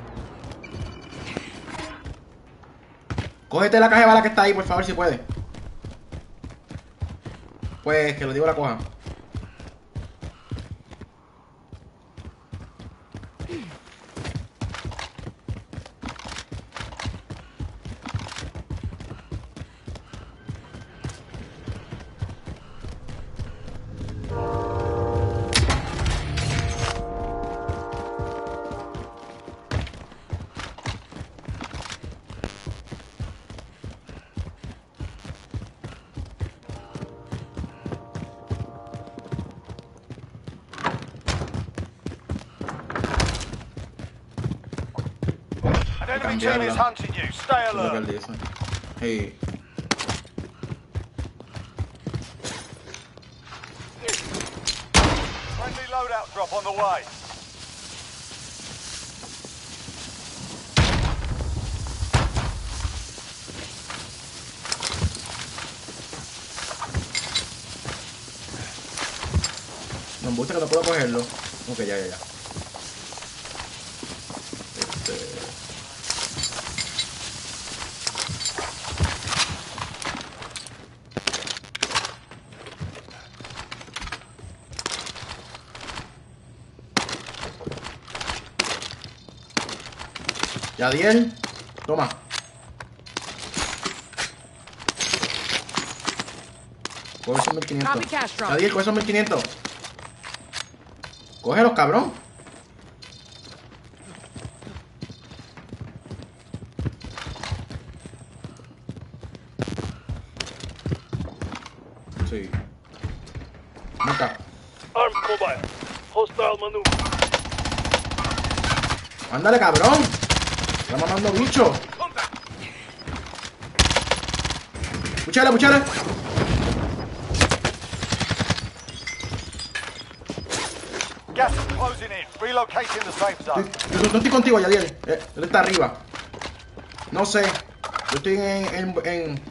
Cógete la caja de bala que está ahí, por favor, si puedes. Pues que lo digo la coja. Enemy team is cambiarla. hunting you. Stay Es lo que él alert. dice. Sí. Friendly loadout drop on the way. No me gusta que no puedo cogerlo. Ok, ya. Yadiel, toma. Coge esos 1500. Copy cash drop. Yadiel, coge esos 1500. Cógelos, cabrón. Sí. Ven acá. Armed mobile. Hostile maneuver. Ándale, cabrón. Está mamando bicho. Puchale. Gas is closing in. Relocating the safe zone. Yo no estoy contigo, Yadiel. Él está arriba. No sé. Yo estoy en...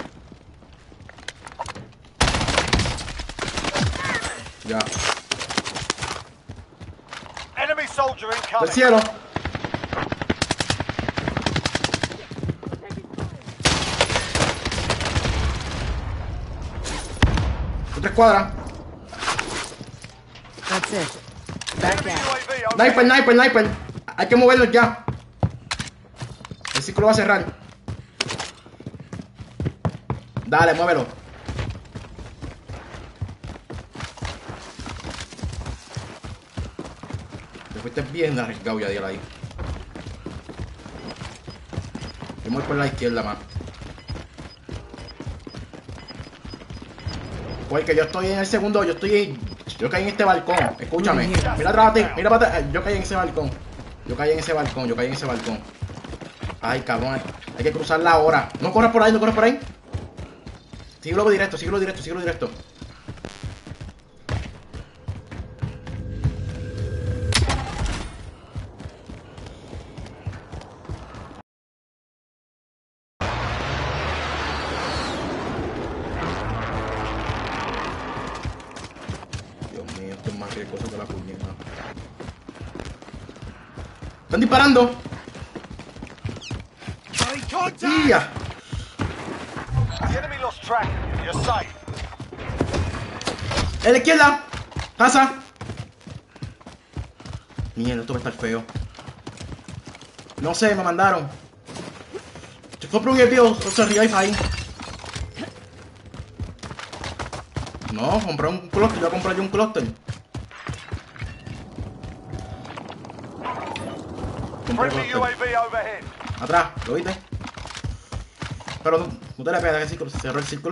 Ya. Enemy soldier Del incoming. cielo. Otra escuadra. That's it. Back Enemy out. UAV overhead. Sniper. Hay que movernos ya. El círculo va a cerrar. Dale, muévelo. Te fuiste bien arriesgado, Yadiel, ahí. Yo me voy por la izquierda más. Porque yo estoy en el segundo, yo caí en este balcón. Escúchame. Mira atrás de ti, mira para atrás. Yo caí en ese balcón. Yo caí en ese balcón. Ay, cabrón. Hay que cruzarla ahora. No corras por ahí. Síguelo directo. Dios mío, esto es más riesgoso que la puñeta. ¡Están disparando! ¡Ya! The enemy lost track of you. You're safe. ¡En la izquierda! ¡Pasa! Mierda, esto va a estar feo. No sé, me mandaron. Te compro un envío, revive ahí. No, compré un clúster, yo compré un clúster. Compré Friendly clúster. UAV overhead. Atrás, ¿lo viste? Pero no te le pegas el círculo, se cerró el círculo.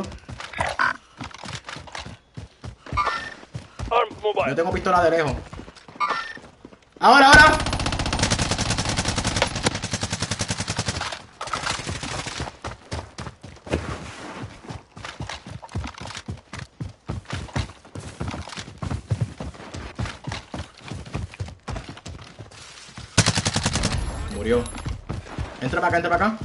Armed mobile. Yo tengo pistola de lejos. ¡Ahora! Murió. Entra para acá.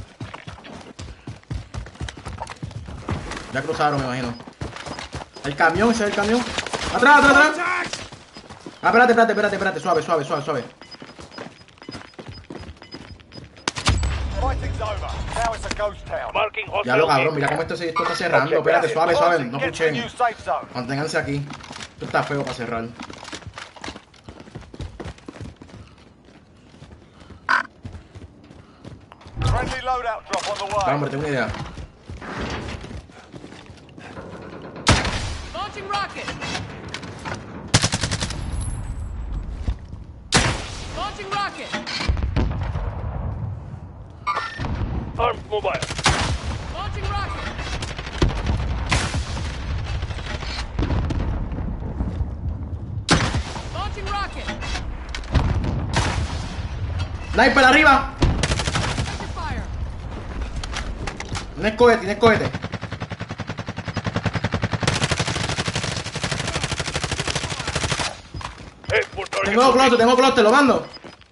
Ya cruzaron, me imagino. El camión, ese es el camión. ¡Atrás! Ah, espérate. Suave. Fighting's over. Now it's a ghost town. Marking hostile. Ya lo cabrón, vehicle. mira cómo esto está cerrando. Espérate, suave. No Get to the new escuchen. safe zone. Manténganse aquí. Esto está feo para cerrar. Friendly loadout drop on the way. Hombre, tengo una idea. Launching rocket. Launching rocket. Armed mobile. Launching rocket. Launching rocket. ¡Sniper arriba! Tienes cohete, tienes cohete. Tengo clúster, lo mando.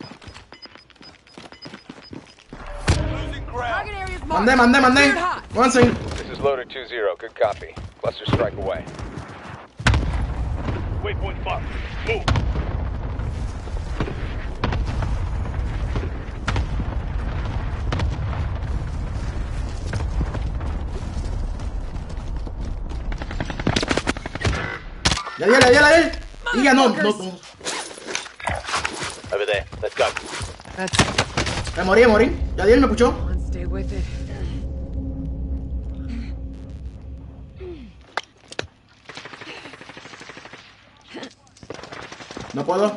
Target area is marked. Mandé. Cleared hot. Muévanse. This is Loader 2-0. Good copy. Cluster strike away. Waypoint 5. Move. Ya. Y ya no. Over there. Let's go. That's Me morí. Yadiel me escuchó. on. Stay with it. No puedo.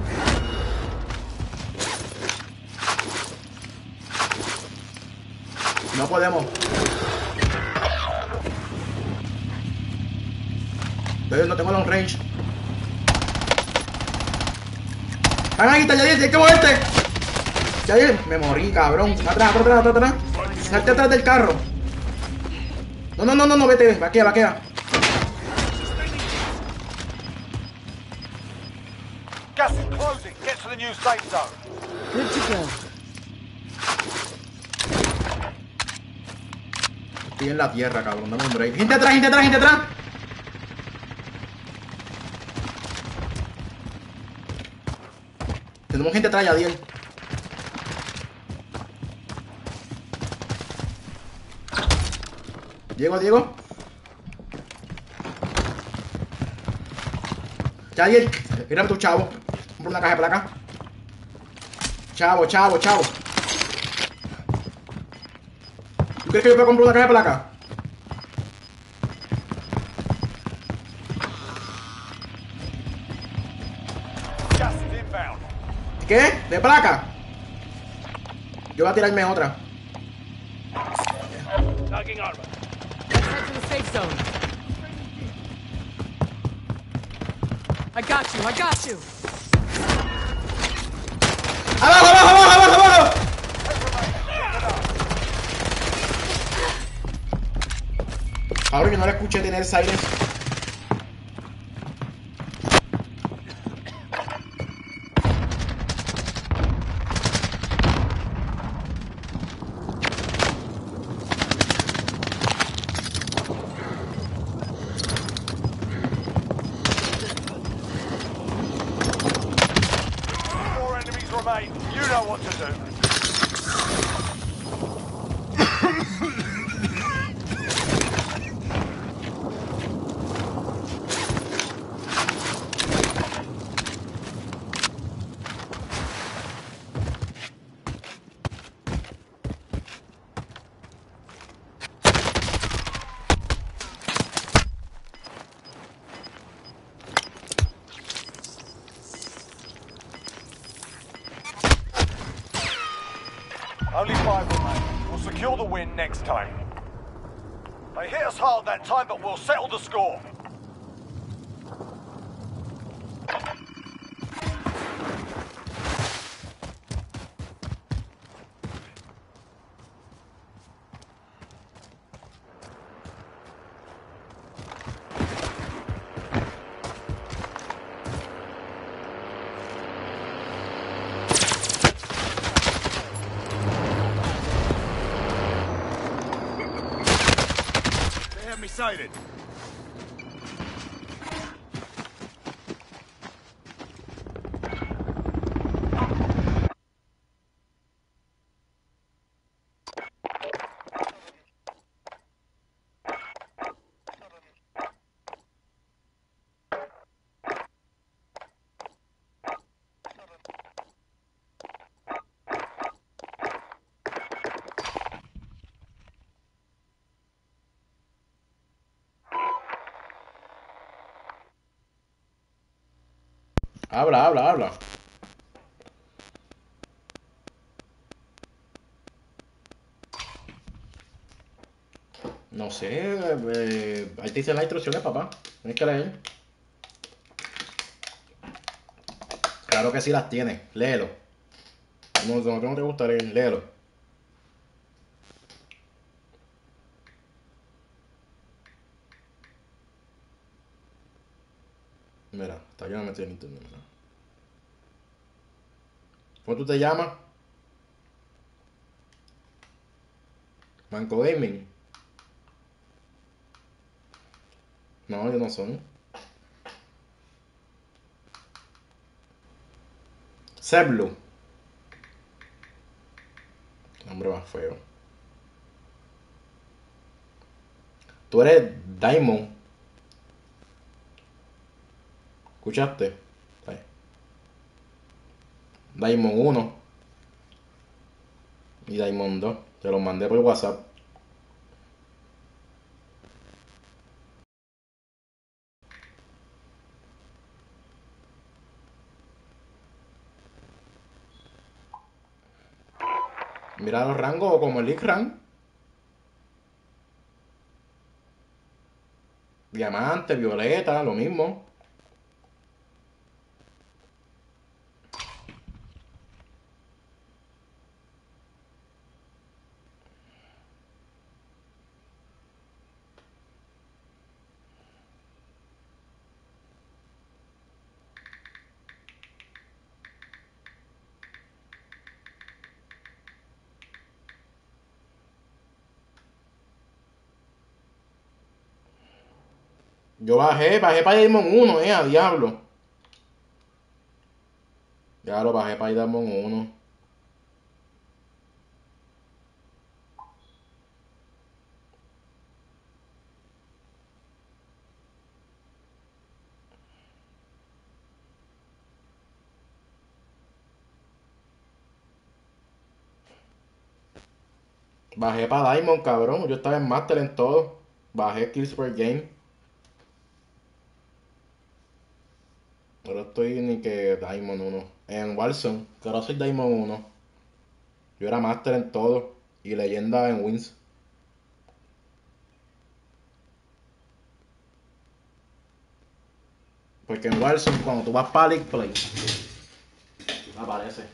No podemos. No tengo long range. Ahí está, Yadiel, tienes que moverte. Yadiel, me morí, cabrón. Atrás. Salte atrás del carro. No, vete, vaquea. Gas is closing. Get to the new safe zone. Good to go. Estoy en la tierra, cabrón, dame un break. Gente atrás. Tenemos gente atrás, Yadiel. Diego. Yadiel, mírame tu chavo. Compra una caja de placa. Chavo. ¿Tú crees que yo puedo comprar una caja de placa? Gas is inbound. ¿Qué? ¿De placa? Yo voy a tirarme otra. Tagging armor. Let's head to the safe zone. I got you. ¡Abajo! Ahora que no le escuché tener aires. Four enemies remain. You know what to do. Only 5 remain. We'll secure the win next time. They hit us hard that time, but we'll settle the score. They have me sighted. Habla. No sé, ahí te dicen las instrucciones, papá. Tienes que leer. Claro que sí las tienes, léelo. No te gusta leer, léelo. Mira, hasta yo no me estoy en internet. Mira. ¿Cómo tú te llamas? Manco Gaming. No, ellos no son. Zeblu. Nombre más feo. Tú eres Diamond. ¿Escuchaste? Ahí. Diamond 1 y Diamond 2. Te los mandé por WhatsApp. Mira los rangos como el League Rank. Diamante, violeta, lo mismo. Yo bajé para Diamond 1, a diablo. Ya lo bajé para Diamond 1. Bajé para Diamond, cabrón. Yo estaba en Master en todo. Bajé kills per game. Ahora estoy ni que Diamond 1. En Warzone, que ahora soy Diamond 1. Yo era Master en todo. Y leyenda en Wins. Porque en Warzone, cuando tú vas para League Play, aparece.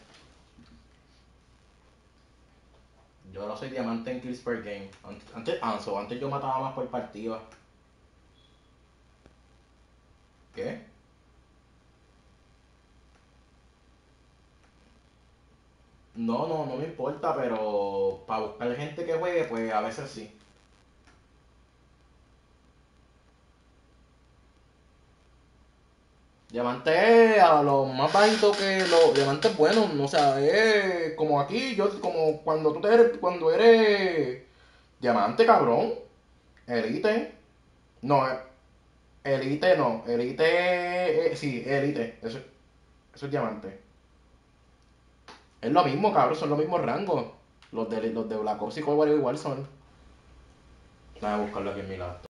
Yo ahora soy diamante en kills per game. Antes yo mataba más por partida. ¿Qué? No me importa, pero para buscar gente que juegue, pues a veces sí. Diamante es a lo más bajito que los diamantes buenos, o sea, es como aquí, como cuando eres diamante, cabrón, elite, no, elite no, elite, sí, elite, eso es diamante. Es lo mismo, cabrón, son los mismos rangos. Los de Black Ops y Cold War igual son. Déjame buscarlo aquí en mi lado.